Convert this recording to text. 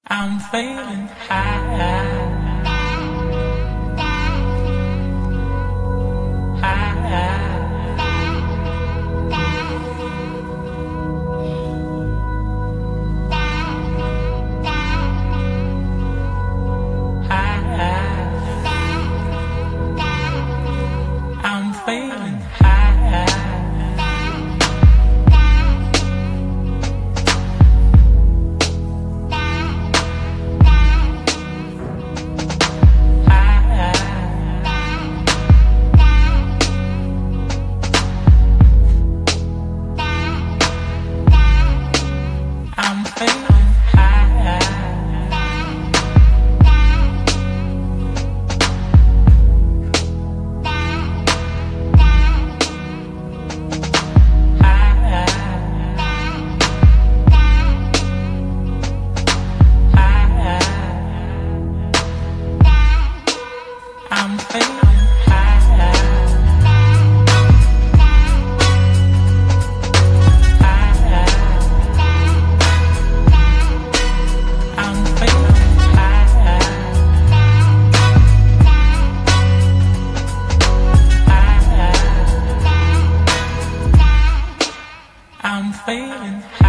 I'm feeling high. I'm feeling high. I'm feeling high. I'm feeling high. I'm feeling high. I'm feeling high.